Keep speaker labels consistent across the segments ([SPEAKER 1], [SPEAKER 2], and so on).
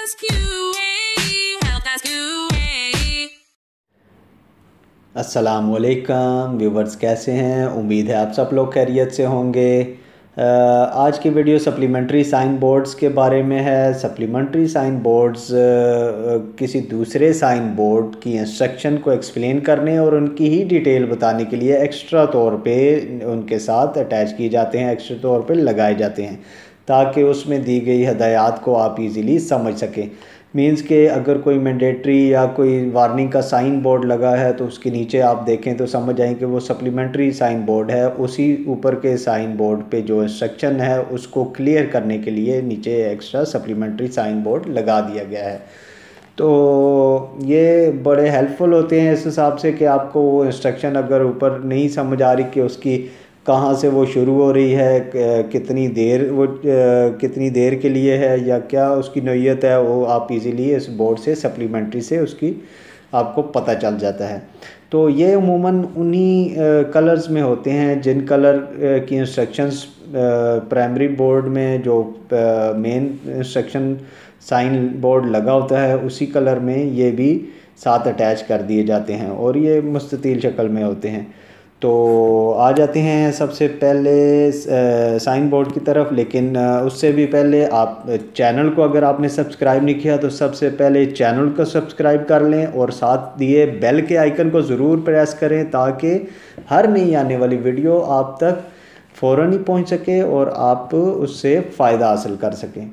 [SPEAKER 1] अस्सलामुअलैकुम व्यूवर्स, कैसे हैं? उम्मीद है आप सब लोग खैरियत से होंगे। आज की वीडियो सप्लीमेंट्री साइन बोर्ड्स के बारे में है। सप्लीमेंट्री साइन बोर्ड्स किसी दूसरे साइन बोर्ड की इंस्ट्रक्शन को एक्सप्लेन करने और उनकी ही डिटेल बताने के लिए एक्स्ट्रा तौर पे उनके साथ अटैच किए जाते हैं, एक्स्ट्रा तौर पे लगाए जाते हैं ताकि उसमें दी गई हदायत को आप इजीली समझ सकें। मींस के अगर कोई मैंडेटरी या कोई वार्निंग का साइन बोर्ड लगा है तो उसके नीचे आप देखें तो समझ आए कि वो सप्लीमेंट्री साइन बोर्ड है। उसी ऊपर के साइन बोर्ड पे जो इंस्ट्रक्शन है उसको क्लियर करने के लिए नीचे एक्स्ट्रा सप्लीमेंट्री साइन बोर्ड लगा दिया गया है। तो ये बड़े हेल्पफुल होते हैं इस हिसाब से कि आपको वो इंस्ट्रक्शन अगर ऊपर नहीं समझ आ रही कि उसकी कहाँ से वो शुरू हो रही है, कितनी देर के लिए है या क्या उसकी नौयत है, वो आप इजीली इस बोर्ड से सप्लीमेंट्री से उसकी आपको पता चल जाता है। तो ये उमूमन उन्हीं कलर्स में होते हैं जिन कलर की इंस्ट्रक्शंस प्राइमरी बोर्ड में जो मेन इंस्ट्रक्शन साइन बोर्ड लगा होता है उसी कलर में ये भी साथ अटैच कर दिए जाते हैं और ये मुस्ततील शक्ल में होते हैं। तो आ जाते हैं सबसे पहले साइन बोर्ड की तरफ, लेकिन उससे भी पहले आप चैनल को अगर आपने सब्सक्राइब नहीं किया तो सबसे पहले चैनल को सब्सक्राइब कर लें और साथ दिए बेल के आइकन को ज़रूर प्रेस करें ताकि हर नई आने वाली वीडियो आप तक फ़ौरन ही पहुंच सके और आप उससे फ़ायदा हासिल कर सकें।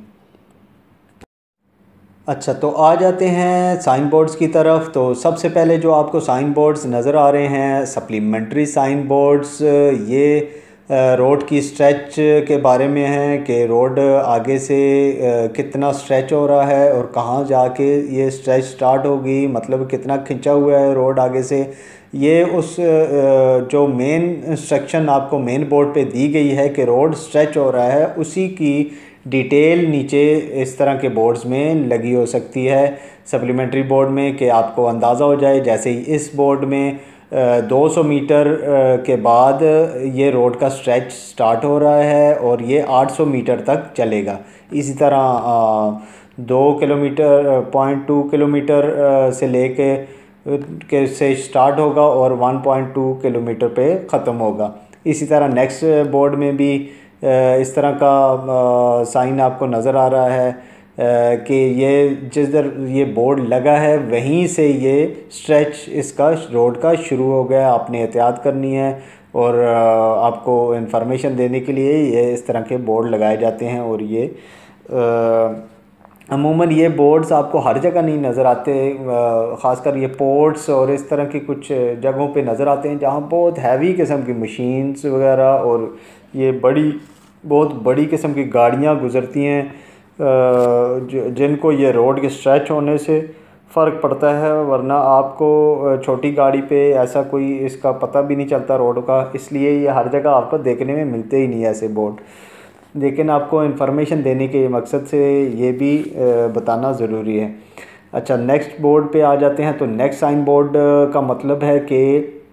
[SPEAKER 1] अच्छा, तो आ जाते हैं साइन बोर्ड्स की तरफ। तो सबसे पहले जो आपको साइन बोर्ड्स नज़र आ रहे हैं सप्लीमेंट्री साइन बोर्ड्स, ये रोड की स्ट्रेच के बारे में है कि रोड आगे से कितना स्ट्रेच हो रहा है और कहाँ जाके ये स्ट्रेच स्टार्ट होगी, मतलब कितना खिंचा हुआ है रोड आगे से। ये उस जो मेन इंस्ट्रक्शन आपको मेन बोर्ड पे दी गई है कि रोड स्ट्रेच हो रहा है, उसी की डिटेल नीचे इस तरह के बोर्ड्स में लगी हो सकती है सप्लीमेंट्री बोर्ड में कि आपको अंदाज़ा हो जाए। जैसे ही इस बोर्ड में 200 मीटर के बाद ये रोड का स्ट्रेच स्टार्ट हो रहा है और ये 800 मीटर तक चलेगा। इसी तरह 2 किलोमीटर से लेके से स्टार्ट होगा और 1.2 किलोमीटर पे ख़त्म होगा। इसी तरह नेक्स्ट बोर्ड में भी इस तरह का साइन आपको नज़र आ रहा है कि ये जिधर ये बोर्ड लगा है वहीं से ये स्ट्रेच इसका रोड का शुरू हो गया। आपने एहतियात करनी है और आपको इन्फॉर्मेशन देने के लिए ये इस तरह के बोर्ड लगाए जाते हैं। और ये अमूमन ये बोर्ड्स आपको हर जगह नहीं नज़र आते, ख़ासकर ये पोर्ट्स और इस तरह की कुछ जगहों पे नज़र आते हैं जहाँ बहुत हैवी किस्म की मशीन्स वगैरह और ये बहुत बड़ी किस्म की गाड़ियाँ गुज़रती हैं जिनको ये रोड के स्ट्रेच होने से फ़र्क पड़ता है, वरना आपको छोटी गाड़ी पे ऐसा कोई इसका पता भी नहीं चलता रोड का। इसलिए ये हर जगह आपको देखने में मिलते ही नहीं ऐसे बोर्ड, लेकिन आपको इन्फॉर्मेशन देने के मकसद से ये भी बताना ज़रूरी है। अच्छा, नेक्स्ट बोर्ड पे आ जाते हैं। तो नेक्स्ट साइन बोर्ड का मतलब है कि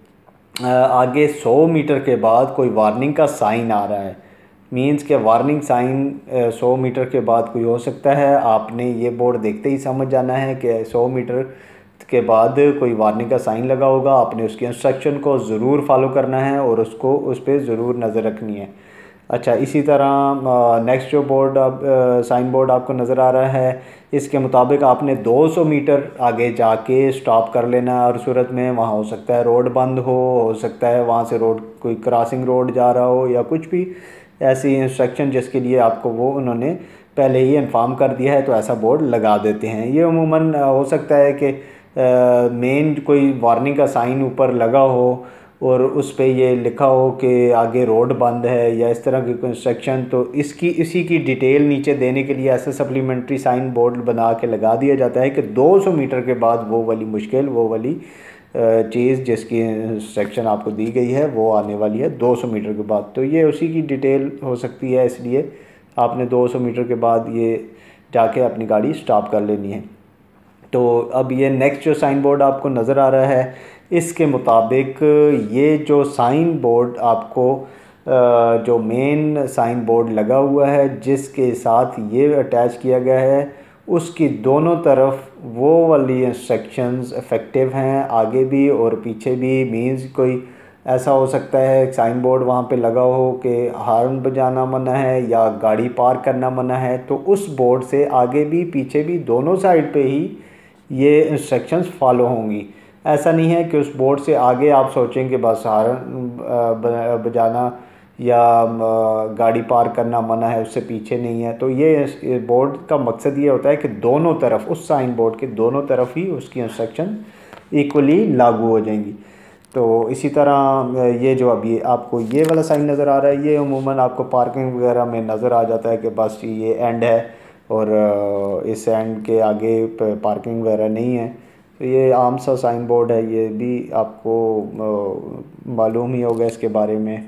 [SPEAKER 1] आगे 100 मीटर के बाद कोई वार्निंग का साइन आ रहा है। मींस के वार्निंग साइन 100 मीटर के बाद कोई हो सकता है। आपने ये बोर्ड देखते ही समझ जाना है कि 100 मीटर के बाद कोई वार्निंग का साइन लगा होगा। आपने उसकी इंस्ट्रक्शन को ज़रूर फॉलो करना है और उसको उस पर ज़रूर नज़र रखनी है। अच्छा, इसी तरह नेक्स्ट जो बोर्ड साइन बोर्ड आपको नज़र आ रहा है, इसके मुताबिक आपने 200 मीटर आगे जाके स्टॉप कर लेना है। और सूरत में वहाँ हो सकता है रोड बंद हो सकता है वहाँ से रोड कोई क्रॉसिंग रोड जा रहा हो या कुछ भी ऐसी इंस्ट्रक्शन जिसके लिए आपको वो उन्होंने पहले ही इन्फॉर्म कर दिया है, तो ऐसा बोर्ड लगा देते हैं। ये अमूमन हो सकता है कि मेन कोई वार्निंग का साइन ऊपर लगा हो और उस पे ये लिखा हो कि आगे रोड बंद है या इस तरह की कोई इंस्ट्रक्शन, तो इसी की डिटेल नीचे देने के लिए ऐसे सप्लीमेंट्री साइन बोर्ड बना के लगा दिया जाता है कि 200 मीटर के बाद वो वाली चीज़ जिसकी इंस्ट्रक्शन आपको दी गई है वो आने वाली है 200 मीटर के बाद। तो ये उसी की डिटेल हो सकती है, इसलिए आपने 200 मीटर के बाद ये जाके अपनी गाड़ी स्टॉप कर लेनी है। तो अब ये नेक्स्ट जो साइन बोर्ड आपको नज़र आ रहा है, इसके मुताबिक ये जो साइन बोर्ड आपको जो मेन साइन बोर्ड लगा हुआ है जिसके साथ ये अटैच किया गया है, उसकी दोनों तरफ वो वाली इंस्ट्रक्शंस इफ़ेक्टिव हैं, आगे भी और पीछे भी। मींस कोई ऐसा हो सकता है साइन बोर्ड वहाँ पे लगा हो कि हॉर्न बजाना मना है या गाड़ी पार्क करना मना है, तो उस बोर्ड से आगे भी पीछे भी दोनों साइड पे ही ये इंस्ट्रक्शंस फॉलो होंगी। ऐसा नहीं है कि उस बोर्ड से आगे आप सोचें कि बस हॉर्न बजाना या गाड़ी पार्क करना मना है, उससे पीछे नहीं है। तो ये बोर्ड का मकसद ये होता है कि दोनों तरफ, उस साइन बोर्ड के दोनों तरफ ही उसकी इंस्ट्रक्शन इक्वली लागू हो जाएंगी। तो इसी तरह ये जो अभी आपको ये वाला साइन नज़र आ रहा है, ये अमूमन आपको पार्किंग वगैरह में नज़र आ जाता है कि बस ये एंड है और इस एंड के आगे पार्किंग वगैरह नहीं है। तो ये आम सा साइन बोर्ड है, ये भी आपको मालूम ही होगा इसके बारे में।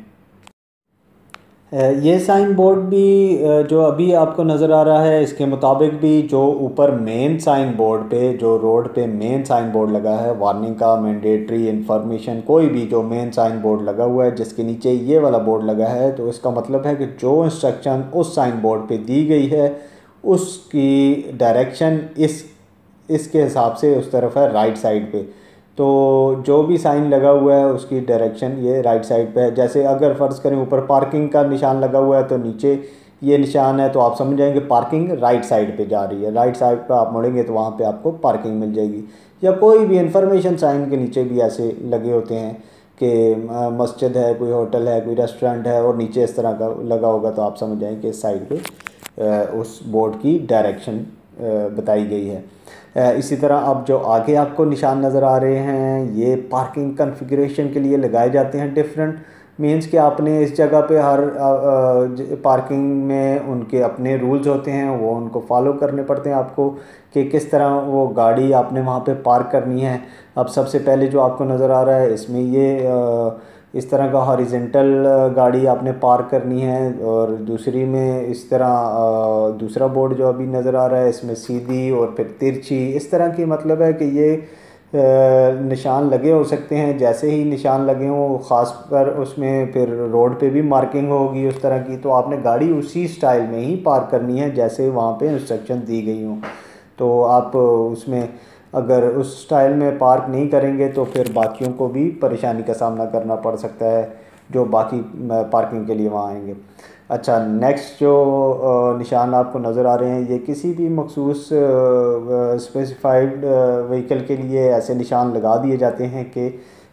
[SPEAKER 1] ये साइन बोर्ड भी जो अभी आपको नज़र आ रहा है, इसके मुताबिक भी जो ऊपर मेन साइन बोर्ड पे, जो रोड पे मेन साइन बोर्ड लगा है वार्निंग का, मैंडेटरी इन्फॉर्मेशन, कोई भी जो मेन साइन बोर्ड लगा हुआ है जिसके नीचे ये वाला बोर्ड लगा है, तो इसका मतलब है कि जो इंस्ट्रक्शन उस साइन बोर्ड पे दी गई है उसकी डायरेक्शन इसके हिसाब से उस तरफ है, राइट साइड पे। तो जो भी साइन लगा हुआ है उसकी डायरेक्शन ये राइट साइड पे है। जैसे अगर फ़र्ज़ करें ऊपर पार्किंग का निशान लगा हुआ है तो नीचे ये निशान है, तो आप समझ जाएंगे पार्किंग राइट साइड पे जा रही है। राइट साइड पे आप मुड़ेंगे तो वहाँ पे आपको पार्किंग मिल जाएगी। या कोई भी इंफॉर्मेशन साइन के नीचे भी ऐसे लगे होते हैं कि मस्जिद है, कोई होटल है, कोई रेस्टोरेंट है, और नीचे इस तरह का लगा होगा, तो आप समझ जाएंगे इस साइड पे उस बोर्ड की डायरेक्शन बताई गई है। इसी तरह अब जो आगे आपको निशान नज़र आ रहे हैं, ये पार्किंग कॉन्फ़िगरेशन के लिए लगाए जाते हैं। डिफरेंट मींस कि आपने इस जगह पे हर पार्किंग में उनके अपने रूल्स होते हैं, वो उनको फॉलो करने पड़ते हैं आपको कि किस तरह वो गाड़ी आपने वहाँ पे पार्क करनी है। अब सबसे पहले जो आपको नज़र आ रहा है इसमें ये इस तरह का हॉरिजेंटल गाड़ी आपने पार्क करनी है, और दूसरी में इस तरह दूसरा बोर्ड जो अभी नज़र आ रहा है इसमें सीधी और फिर तिरछी, इस तरह की मतलब है कि ये निशान लगे हो सकते हैं। जैसे ही निशान लगे हों, ख़ास कर उसमें फिर रोड पे भी मार्किंग होगी उस तरह की, तो आपने गाड़ी उसी स्टाइल में ही पार्क करनी है जैसे वहाँ पे इंस्ट्रक्शन दी गई हों। तो आप उसमें अगर उस स्टाइल में पार्क नहीं करेंगे तो फिर बाकियों को भी परेशानी का सामना करना पड़ सकता है जो बाकी पार्किंग के लिए वहाँ आएंगे। अच्छा, नेक्स्ट जो निशान आपको नज़र आ रहे हैं, ये किसी भी मखसूस स्पेसिफाइड व्हीकल के लिए ऐसे निशान लगा दिए जाते हैं कि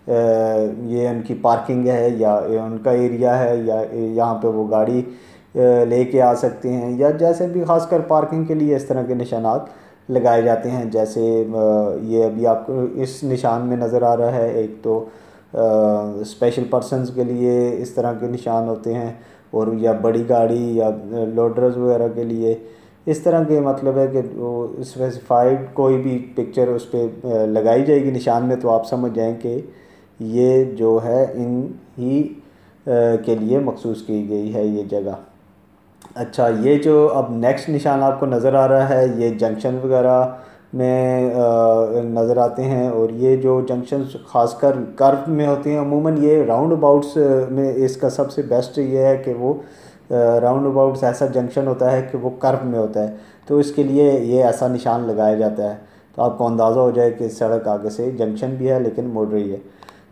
[SPEAKER 1] ये उनकी पार्किंग है या ये उनका एरिया है या यहाँ पे वो गाड़ी लेके आ सकते हैं, या जैसे भी ख़ासकर पार्किंग के लिए इस तरह के निशानात लगाए जाते हैं। जैसे ये अभी आपको इस निशान में नज़र आ रहा है, एक तो स्पेशल पर्सन्स के लिए इस तरह के निशान होते हैं, और या बड़ी गाड़ी या लोडर्स वगैरह के लिए इस तरह के मतलब है कि वो स्पेसिफाइड कोई भी पिक्चर उस पर लगाई जाएगी निशान में, तो आप समझ जाएं कि ये जो है इन ही के लिए मखसूस की गई है ये जगह। अच्छा, ये जो अब नेक्स्ट निशान आपको नज़र आ रहा है, ये जंक्शन वगैरह में नज़र आते हैं, और ये जो जंक्शन ख़ासकर कर्व में होते हैं। अमूमन ये राउंड अबाउट्स में इसका सबसे बेस्ट ये है कि वो राउंड अबाउट्स ऐसा जंक्शन होता है कि वो कर्व में होता है, तो इसके लिए ये ऐसा निशान लगाया जाता है, तो आपको अंदाज़ा हो जाए कि सड़क आगे से जंक्शन भी है लेकिन मुड़ रही है।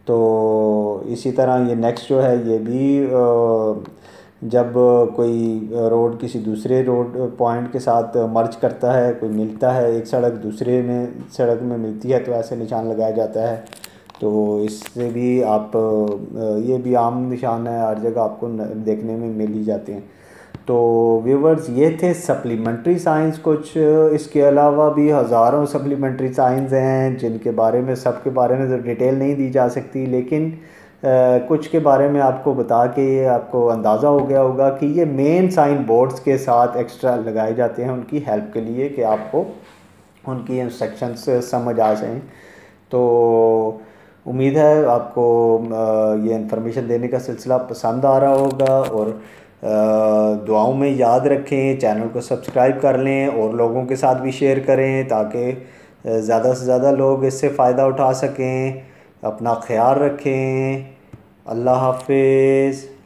[SPEAKER 1] तो इसी तरह ये नेक्स्ट जो है, ये भी जब कोई रोड किसी दूसरे रोड पॉइंट के साथ मर्ज करता है, कोई मिलता है, एक सड़क दूसरे में सड़क में मिलती है, तो ऐसे निशान लगाया जाता है। तो इससे भी आप ये भी आम निशान है, हर जगह आपको देखने में मिल ही जाते हैं। तो व्यूवर्स, ये थे सप्लीमेंट्री साइंस। कुछ इसके अलावा भी हज़ारों सप्लीमेंट्री साइंस हैं जिनके बारे में, सब के बारे में तो डिटेल नहीं दी जा सकती, लेकिन कुछ के बारे में आपको बता के ये आपको अंदाज़ा हो गया होगा कि ये मेन साइन बोर्ड्स के साथ एक्स्ट्रा लगाए जाते हैं उनकी हेल्प के लिए, कि आपको उनकी इंस्ट्रक्शंस समझ आ जाएं। तो उम्मीद है आपको ये इन्फॉर्मेशन देने का सिलसिला पसंद आ रहा होगा, और दुआओं में याद रखें, चैनल को सब्सक्राइब कर लें और लोगों के साथ भी शेयर करें ताकि ज़्यादा से ज़्यादा लोग इससे फ़ायदा उठा सकें। अपना ख्याल रखें। अल्लाह हाफिज़।